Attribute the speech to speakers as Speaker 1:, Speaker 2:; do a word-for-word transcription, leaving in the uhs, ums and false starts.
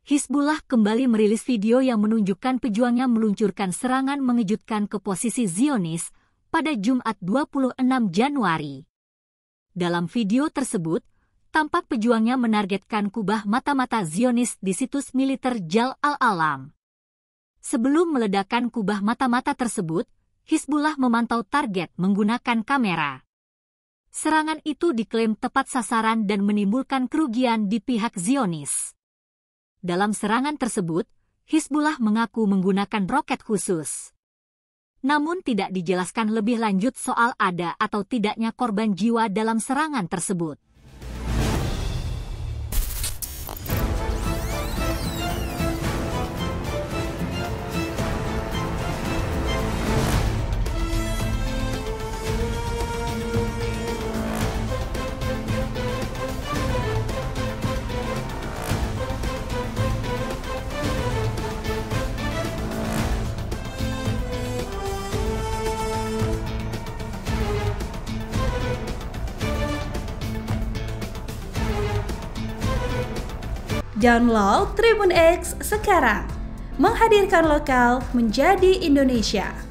Speaker 1: Hizbullah kembali merilis video yang menunjukkan pejuangnya meluncurkan serangan mengejutkan ke posisi Zionis pada Jumat dua puluh enam Januari. Dalam video tersebut, tampak pejuangnya menargetkan kubah mata-mata Zionis di situs militer Jal al-Alam. Sebelum meledakkan kubah mata-mata tersebut, Hizbullah memantau target menggunakan kamera. Serangan itu diklaim tepat sasaran dan menimbulkan kerugian di pihak Zionis. Dalam serangan tersebut, Hizbullah mengaku menggunakan roket khusus. Namun tidak dijelaskan lebih lanjut soal ada atau tidaknya korban jiwa dalam serangan tersebut.
Speaker 2: Download Tribun X sekarang, menghadirkan lokal menjadi Indonesia.